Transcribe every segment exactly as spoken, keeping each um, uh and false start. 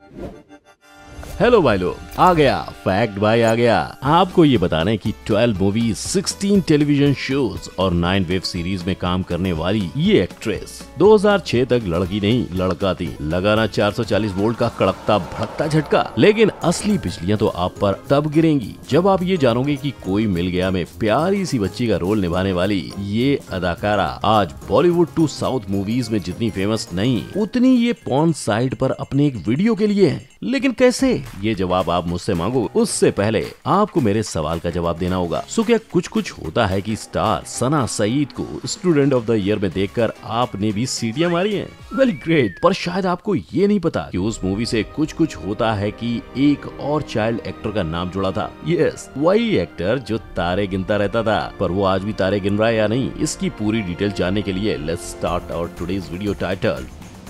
Hello भाई लोग, आ गया फैक्ट भाई आ गया आपको ये बताने की twelve movies, sixteen television shows और नाइन वेब सीरीज में काम करने वाली ये एक्ट्रेस दो हज़ार छह तक लड़की नहीं लड़का थी। लगाना चार सौ चालीस वोल्ट का कड़कता भड़कता झटका, लेकिन असली बिजलियां तो आप पर तब गिरेंगी जब आप ये जानोगे कि कोई मिल गया में प्यारी सी बच्ची का रोल निभाने वाली ये अदाकारा आज बॉलीवुड टू साउथ मूवीज में जितनी फेमस नहीं, उतनी ये पॉर्न साइट पर अपने एक वीडियो के लिए है। लेकिन कैसे, ये जवाब आप मुझसे मांगो उससे पहले आपको मेरे सवाल का जवाब देना होगा। सो क्या कुछ कुछ होता है कि स्टार सना सईद को स्टूडेंट ऑफ द ईयर में देखकर आपने भी सीटियां मारी हैं? वेल ग्रेट, पर शायद आपको ये नहीं पता कि उस मूवी से कुछ कुछ होता है कि एक और चाइल्ड एक्टर का नाम जुड़ा था। यस, वही एक्टर जो तारे गिनता रहता था, पर वो आज भी तारे गिन रहा है या नहीं, इसकी पूरी डिटेल जानने के लिए let's start our today's video title.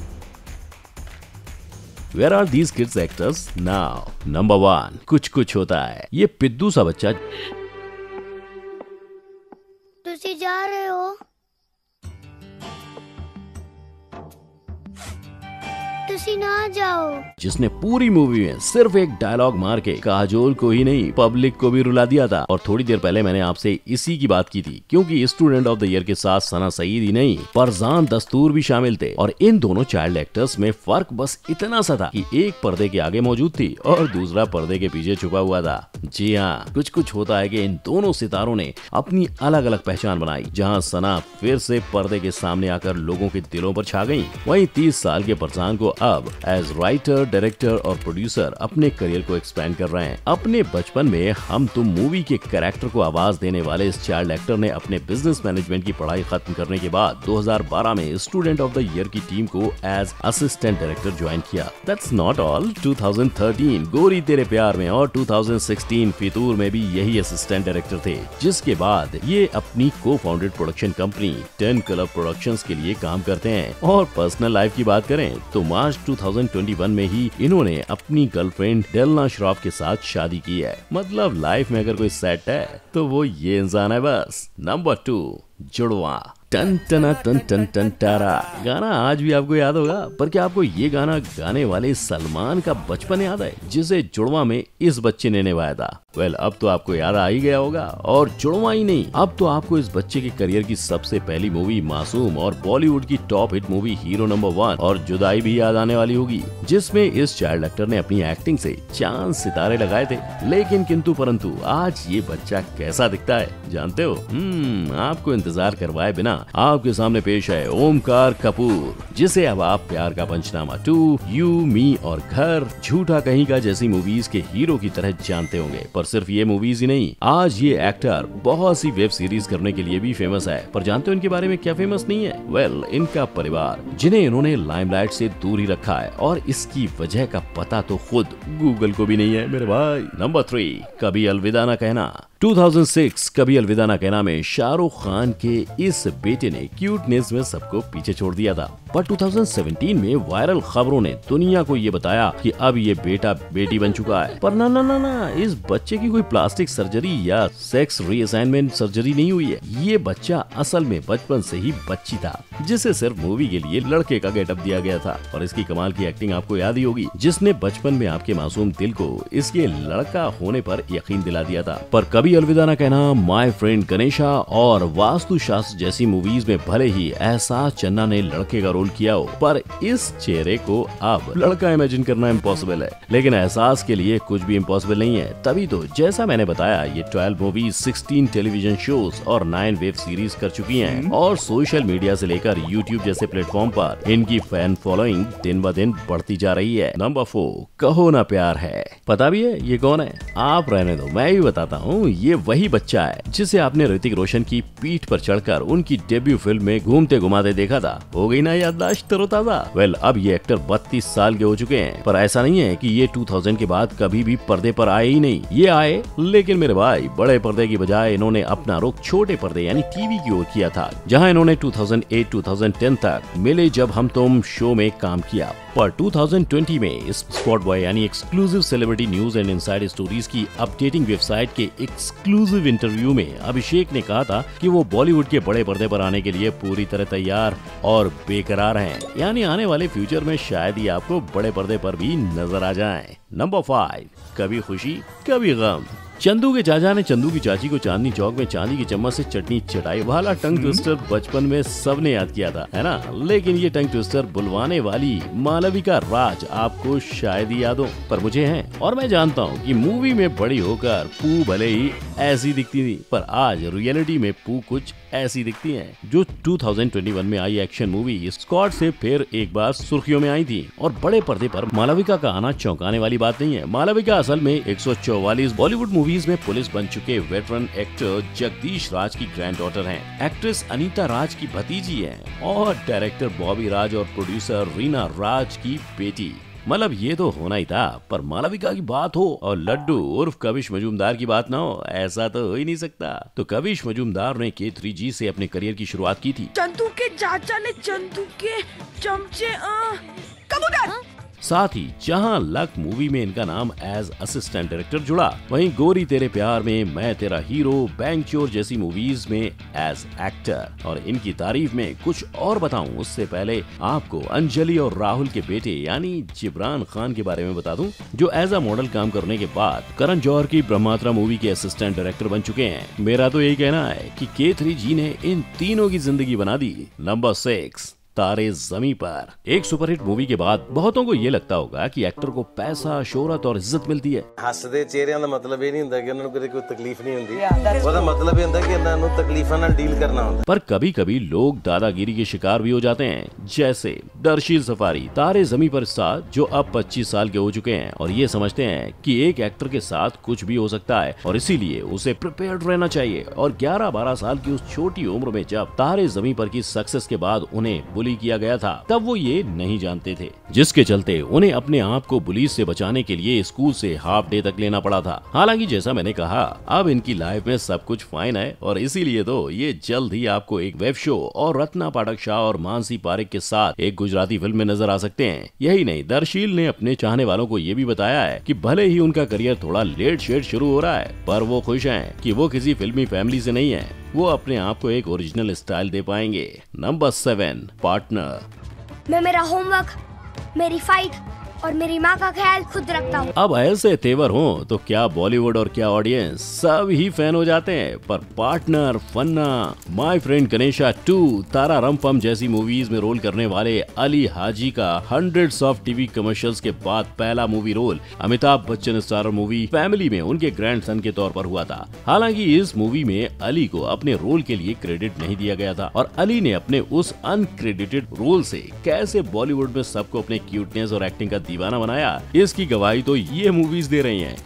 Where are these kids actors now? Number one, कुछ कुछ होता है। ये पिद्दू सा बच्चा तुसी जा रहे हो? तुसी ना जाओ। जिसने पूरी मूवी में सिर्फ एक डायलॉग मार के काजोल को ही नहीं पब्लिक को भी रुला दिया था। और थोड़ी देर पहले मैंने आपसे इसी की बात की थी, क्योंकि स्टूडेंट ऑफ द ईयर के साथ सना सईद ही नहीं, फरजान दस्तूर भी शामिल थे। और इन दोनों चाइल्ड एक्टर्स में फर्क बस इतना सा था कि एक पर्दे के आगे मौजूद थी और दूसरा पर्दे के पीछे छुपा हुआ था। जी हाँ, कुछ कुछ होता है कि इन दोनों सितारों ने अपनी अलग अलग पहचान बनाई। जहाँ सना फिर से पर्दे के सामने आकर लोगों के दिलों पर छा गयी, वहीं तीस साल के फरजान को अब एज राइटर, डायरेक्टर और प्रोड्यूसर अपने करियर को एक्सपेंड कर रहे हैं। अपने बचपन में हम तुम मूवी के कैरेक्टर को आवाज देने वाले इस चाइल्ड एक्टर ने अपने बिजनेस मैनेजमेंट की पढ़ाई खत्म करने के बाद दो हज़ार बारह में स्टूडेंट ऑफ द ईयर की टीम को एज असिस्टेंट डायरेक्टर ज्वाइन किया। दैट्स नॉट ऑल, दो हज़ार तेरह गोरी तेरे प्यार में और दो हज़ार सोलह फितूर में भी यही असिस्टेंट डायरेक्टर थे, जिसके बाद ये अपनी को founded production company ten club productions के लिए काम करते हैं। और पर्सनल लाइफ की बात करें तो मार्च दो हज़ार इक्कीस में ही इन्होंने अपनी गर्लफ्रेंड डेलना श्रॉफ के साथ शादी की है। मतलब लाइफ में अगर कोई सेट है तो वो ये इंसान है बस। Number two, Judwaa. टन टना टन टन टन टारा गाना आज भी आपको याद होगा, पर क्या आपको ये गाना गाने वाले सलमान का बचपन याद है जिसे जुड़वा में इस बच्चे ने निभाया था? वेल well, अब तो आपको याद आ ही गया होगा। और जुड़वा ही नहीं, अब तो आपको इस बच्चे के करियर की सबसे पहली मूवी मासूम और बॉलीवुड की top hit movie hero number one और जुदाई भी याद आने वाली होगी, जिसमें इस चाइल्ड एक्टर ने अपनी एक्टिंग से चांद सितारे लगाए थे। लेकिन किंतु परंतु आज ये बच्चा कैसा दिखता है जानते हो? हम्म आपको इंतजार करवाए बिना आपके सामने पेश है ओमकार कपूर, जिसे अब आप प्यार का पंचनामा टू, यू मी और घर, झूठा कहीं का जैसी मूवीज के हीरो की तरह जानते होंगे। पर सिर्फ ये मूवीज ही नहीं, आज ये एक्टर बहुत सी वेब सीरीज करने के लिए भी फेमस है। पर जानते हो इनके बारे में क्या फेमस नहीं है? वेल well, इनका परिवार, जिन्हें इन्होंने लाइमलाइट से दूर ही रखा है, और इसकी वजह का पता तो खुद गूगल को भी नहीं है मेरे भाई। नंबर थ्री, कभी अलविदा ना कहना। दो हज़ार छह कभी अलविदा ना कहना में शाहरुख खान के इस बेटे ने क्यूटनेस में सबको पीछे छोड़ दिया था। पर दो हज़ार सत्रह में वायरल खबरों ने दुनिया को ये बताया कि अब ये बेटा बेटी बन चुका है। पर ना ना ना ना इस बच्चे की कोई प्लास्टिक सर्जरी या सेक्स रीअसाइनमेंट सर्जरी नहीं हुई है। ये बच्चा असल में बचपन से ही बच्ची था, जिसे सिर्फ मूवी के लिए लड़के का गेटअप दिया गया था। और इसकी कमाल की एक्टिंग आपको याद ही होगी, जिसने बचपन में आपके मासूम दिल को इसके लड़का होने पर यकीन दिला दिया था। पर कभी अलविदा ना कहना, माय फ्रेंड गणेशा और वास्तु शास्त्र जैसी मूवीज में भले ही एहसास चन्ना ने लड़के का रोल किया हो, पर इस चेहरे को अब लड़का इमेजिन करना इम्पॉसिबल है। लेकिन एहसास के लिए कुछ भी इम्पॉसिबल नहीं है। तभी तो जैसा मैंने बताया, ये twelve movies, sixteen television shows और नाइन वेब सीरीज कर चुकी हैं। और सोशल मीडिया से लेकर यूट्यूब जैसे प्लेटफॉर्म पर इनकी फैन फॉलोइंग दिन ब दिन बढ़ती जा रही है। नंबर फोर, कहो ना प्यार है। पता भी है ये कौन है? आप रहने दो, मैं ही बताता हूँ। ये वही बच्चा है जिसे आपने ऋतिक रोशन की पीठ पर चढ़कर उनकी डेब्यू फिल्म में घूमते घुमाते देखा था। हो गई ना याददाश्त तरोताजा? वेल अब ये एक्टर बत्तीस साल के हो चुके हैं। पर ऐसा नहीं है कि ये दो हज़ार के बाद कभी भी पर्दे पर आए ही नहीं। ये आए, लेकिन मेरे भाई बड़े पर्दे की बजाय इन्होंने अपना रुख छोटे पर्दे यानी टीवी की ओर किया था, जहाँ इन्होंने दो हज़ार आठ दो हज़ार दस तक मिले जब हम तुम शो में काम किया। पर दो हज़ार बीस में इस स्पॉट बॉय यानी exclusive celebrity news and inside stories की अपडेटिंग वेबसाइट के एक्सक्लूसिव इंटरव्यू में अभिषेक ने कहा था कि वो बॉलीवुड के बड़े पर्दे पर आने के लिए पूरी तरह तैयार और बेकरार हैं, यानी आने वाले फ्यूचर में शायद ही आपको बड़े पर्दे पर भी नजर आ जाएं। नंबर फाइव, कभी खुशी कभी गम। चंदू के चाचा ने चंदू की चाची को चांदनी चौक में चांदी की चम्मच से चटनी चटाई वाला टंग ट्विस्टर बचपन में सबने याद किया था, है ना? लेकिन ये टंग ट्विस्टर बुलवाने वाली मालविका राज आपको शायद ही याद हो, पर मुझे है। और मैं जानता हूँ कि मूवी में बड़ी होकर पू भले ही ऐसी दिखती थी, पर आज रियलिटी में पू कुछ ऐसी दिखती है। जो दो हज़ार इक्कीस में आई एक्शन मूवी स्क्वाड से फिर एक बार सुर्खियों में आई थी, और बड़े पर्दे पर मालविका का आना चौंकाने वाली बात नहीं है। मालविका असल में एक सौ चौवालीस बॉलीवुड मूवीज में पुलिस बन चुके वेटरन एक्टर जगदीश राज की ग्रैंड डॉटर हैं। एक्ट्रेस अनीता राज की भतीजी है और डायरेक्टर बॉबी राज और प्रोड्यूसर रीना राज की बेटी। मतलब ये तो होना ही था, पर मालविका की बात हो और लड्डू उर्फ कविश मजूमदार की बात ना हो, ऐसा तो हो ही नहीं सकता। तो कविश मजूमदार ने के थ्री जी से अपने करियर की शुरुआत की थी। चंदू के चाचा ने चंदू के चमचे कबूतर। साथ ही जहां लक मूवी में इनका नाम एज असिस्टेंट डायरेक्टर जुड़ा, वहीं गोरी तेरे प्यार में, मैं तेरा हीरो, बैंक चोर जैसी मूवीज में एज एक्टर। और इनकी तारीफ में कुछ और बताऊं उससे पहले आपको अंजलि और राहुल के बेटे यानी जिब्रान खान के बारे में बता दूं, जो एज अ मॉडल काम करने के बाद करण जौहर की ब्रह्मास्त्र मूवी के असिस्टेंट डायरेक्टर बन चुके हैं। मेरा तो यही कहना है कि के थ्री जी ने इन तीनों की जिंदगी बना दी। नंबर सिक्स, तारे ज़मीं पर। एक सुपरहिट मूवी के बाद बहुतों को ये लगता होगा कि एक्टर को पैसा, शोहरत और इज्जत मिलती है। हसदे चेहरिਆਂ ਦਾ मतलब ਇਹ ਨਹੀਂ ਹੁੰਦਾ ਕਿ ਉਹਨਾਂ ਨੂੰ ਕੋਈ तकलीफ नहीं ਹੁੰਦੀ, ਉਹਦਾ मतलब ਇਹ ਹੁੰਦਾ कि ਇਹਨਾਂ ਨੂੰ तकलीफां ਨਾਲ डील करना ਹੁੰਦਾ। पर कभी कभी लोग दादागिरी के शिकार भी हो जाते हैं, जैसे दर्शील सफारी तारे ज़मीं पर स्टार, जो अब पच्चीस साल के हो चुके हैं और ये समझते हैं कि एक एक्टर के साथ कुछ भी हो सकता है और इसीलिए उसे प्रिपेयर्ड रहना चाहिए। और ग्यारह बारह साल की उस छोटी उम्र में जब तारे ज़मीं पर की सक्सेस के बाद उन्हें किया गया था, तब वो ये नहीं जानते थे, जिसके चलते उन्हें अपने आप को पुलिस से बचाने के लिए स्कूल से हाफ डे तक लेना पड़ा था। हालांकि जैसा मैंने कहा, अब इनकी लाइफ में सब कुछ फाइन है और इसीलिए तो ये जल्द ही आपको एक वेब शो और रत्ना पाठक शाह और मानसी पारिक के साथ एक गुजराती फिल्म में नजर आ सकते हैं। यही नहीं, दर्शील ने अपने चाहने वालों को ये भी बताया है कि भले ही उनका करियर थोड़ा लेट शेट शुरू हो रहा है, पर वो खुश हैं कि वो किसी फिल्मी फैमिली से नहीं है। वो अपने आप को एक ओरिजिनल स्टाइल दे पाएंगे। Number seven, partner. मैं मेरा होमवर्क, मेरी फाइट और मेरी माँ का ख्याल खुद रखता हूँ। अब ऐसे तेवर हो तो क्या बॉलीवुड और क्या ऑडियंस सब ही फैन हो जाते हैं, पर partner, Fanaa, my friend Ganesha two, Ta Ra Rum Pum जैसी मूवीज में रोल करने वाले अली हाजी का हंड्रेड्स ऑफ टीवी कमर्शियल्स के बाद पहला movie role Amitabh Bachchan starrer movie family में उनके ग्रैंडसन के तौर पर हुआ था। हालांकि इस मूवी में अली को अपने रोल के लिए क्रेडिट नहीं दिया गया था और अली ने अपने उस अनक्रेडिटेड रोल से कैसे बॉलीवुड में सबको अपने क्यूटनेस और एक्टिंग का दीवाना बनाया, इसकी गवाही तो ये मूवीज दे रही हैं।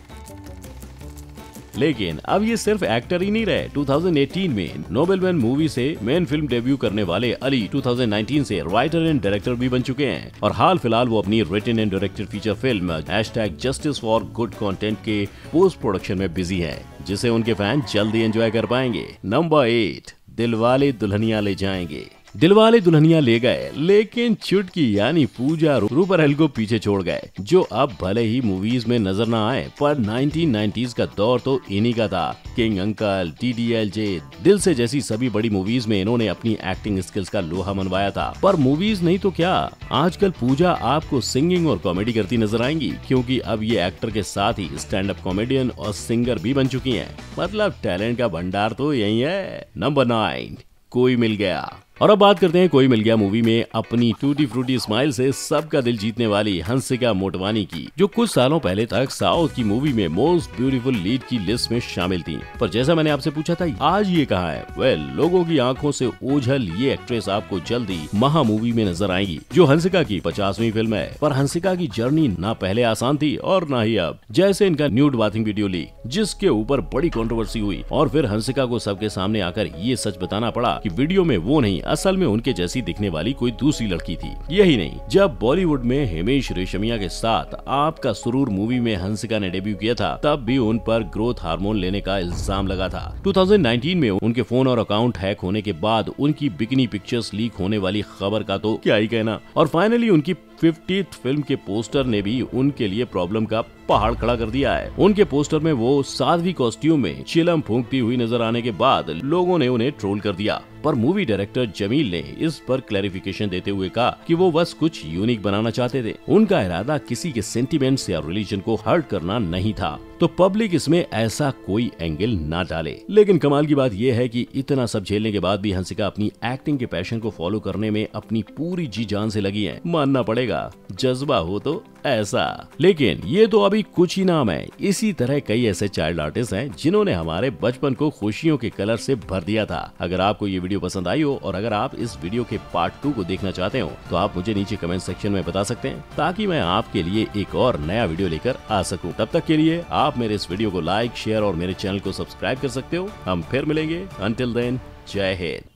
लेकिन अब ये सिर्फ एक्टर ही नहीं रहे। दो हज़ार अठारह में नोबेलमैन मूवी से मेन फिल्म डेब्यू करने वाले अली दो हज़ार उन्नीस से राइटर एंड डायरेक्टर भी बन चुके हैं और हाल फिलहाल वो अपनी written and directed feature film hashtag justice for good content के पोस्ट प्रोडक्शन में बिजी है, जिसे उनके फैन जल्दी एंजॉय कर पाएंगे। नंबर एट, दिलवाले दुल्हनिया ले जाएंगे। दिलवाले दुल्हनिया ले गए, लेकिन चुटकी यानी पूजा रूपरहल को पीछे छोड़ गए, जो अब भले ही मूवीज में नजर न आए, पर नाइनटीन नाइंटीज़ का दौर तो इन्हीं का था। King uncle, D D L J, Dil Se जैसी सभी बड़ी मूवीज में इन्होंने अपनी एक्टिंग स्किल्स का लोहा मनवाया था। पर मूवीज नहीं तो क्या, आजकल पूजा आपको सिंगिंग और कॉमेडी करती नजर आएंगी, क्योंकि अब ये एक्टर के साथ ही स्टैंड अप कॉमेडियन और सिंगर भी बन चुकी हैं। मतलब टैलेंट का भंडार तो यही है। नंबर नाइन, कोई मिल गया। और अब बात करते हैं कोई मिल गया मूवी में अपनी टूटी फ्रूटी स्माइल से सबका दिल जीतने वाली हंसिका मोटवानी की, जो कुछ सालों पहले तक साउथ की मूवी में मोस्ट ब्यूटीफुल लीड की लिस्ट में शामिल थी। पर जैसा मैंने आपसे पूछा था, आज ये कहाँ है? वेल, लोगों की आंखों से ओझल ये एक्ट्रेस आपको जल्दी महा मूवी में नजर आएगी, जो हंसिका की पचासवीं फिल्म है। पर हंसिका की जर्नी ना पहले आसान थी और ना ही अब। जैसे इनका न्यूड बाथिंग वीडियो लीक, जिसके ऊपर बड़ी कंट्रोवर्सी हुई और फिर हंसिका को सबके सामने आकर ये सच बताना पड़ा कि वीडियो में वो नहीं, असल में उनके जैसी दिखने वाली कोई दूसरी लड़की थी। यही नहीं, जब बॉलीवुड में हिमेश रेशमिया के साथ आपका सुरूर मूवी में हंसिका ने डेब्यू किया था, तब भी उन पर ग्रोथ हार्मोन लेने का इल्जाम लगा था। दो हज़ार उन्नीस में उनके फोन और अकाउंट हैक होने के बाद उनकी बिकिनी पिक्चर्स लीक होने वाली खबर का तो क्या ही कहना। और फाइनली उनकी फिफ्टीथ फिल्म के पोस्टर ने भी उनके लिए प्रॉब्लम का पहाड़ खड़ा कर दिया है। उनके पोस्टर में वो साध्वी कॉस्ट्यूम में चिलम फूंकती हुई नजर आने के बाद लोगों ने उन्हें ट्रोल कर दिया, पर मूवी डायरेक्टर जमील ने इस पर क्लैरिफिकेशन देते हुए कहा कि वो बस कुछ यूनिक बनाना चाहते थे। उनका इरादा किसी के सेंटिमेंट्स या रिलीजन को हर्ट करना नहीं था, तो पब्लिक इसमें ऐसा कोई एंगल ना डाले। लेकिन कमाल की बात यह है कि इतना सब झेलने के बाद भी हंसिका अपनी एक्टिंग के पैशन को फॉलो करने में अपनी पूरी जी जान से लगी है। मानना पड़ेगा, जज्बा हो तो ऐसा। लेकिन ये तो अभी कुछ ही नाम है, इसी तरह कई ऐसे चाइल्ड आर्टिस्ट हैं जिन्होंने हमारे बचपन को खुशियों के कलर से भर दिया था। अगर आपको ये वीडियो पसंद आई हो और अगर आप इस वीडियो के पार्ट टू को देखना चाहते हो तो आप मुझे नीचे कमेंट सेक्शन में बता सकते हैं, ताकि मैं आपके लिए एक और नया वीडियो लेकर आ सकूं। तब तक के लिए आप मेरे इस वीडियो को लाइक, शेयर और मेरे चैनल को सब्सक्राइब कर सकते हो। हम फिर मिलेंगे। अंटिल देन, जय हिंद।